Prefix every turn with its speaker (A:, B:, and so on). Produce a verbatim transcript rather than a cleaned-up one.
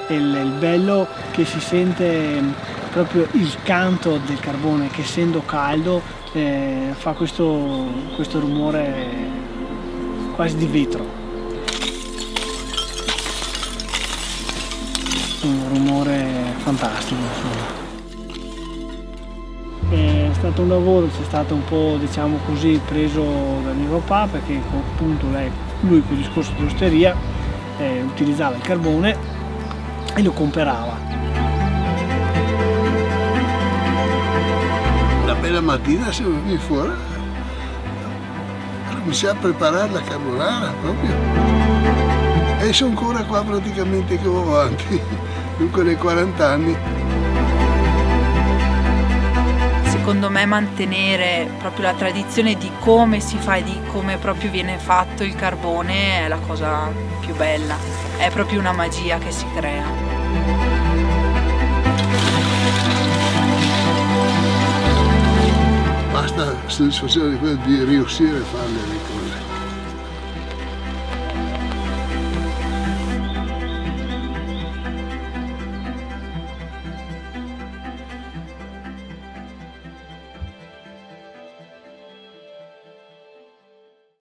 A: e il, il bello che si sente proprio il canto del carbone che essendo caldo eh, fa questo, questo rumore quasi di vetro, un rumore fantastico insomma. È stato un lavoro, c'è stato un po' diciamo così preso da mio papà perché appunto lei, lui con il discorso dell'osteria eh, utilizzava il carbone e lo comperava.
B: La bella mattina siamo venuti fuori, cominciamo a preparare la carbonara proprio e sono ancora qua praticamente che ho avanti, dunque nei quaranta anni.
C: Secondo me mantenere proprio la tradizione di come si fa e di come proprio viene fatto il carbone è la cosa più bella, è proprio una magia che si crea.
B: Basta soddisfazione di quello di riuscire a farle.